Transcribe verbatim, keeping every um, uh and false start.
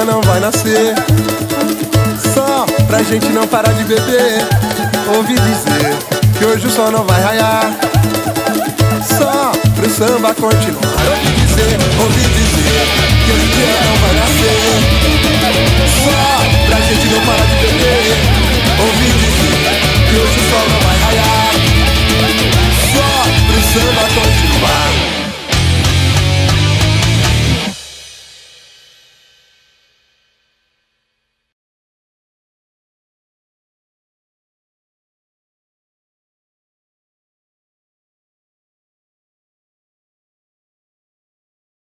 dia não vai nascer. Só pra gente não parar de beber. Ouvi dizer que hoje o sol não vai raiar. Só pro samba continuar. Ouvi dizer, ouvi dizer que hoje o dia não vai nascer. Só pra gente não parar de beber. Ouvi dizer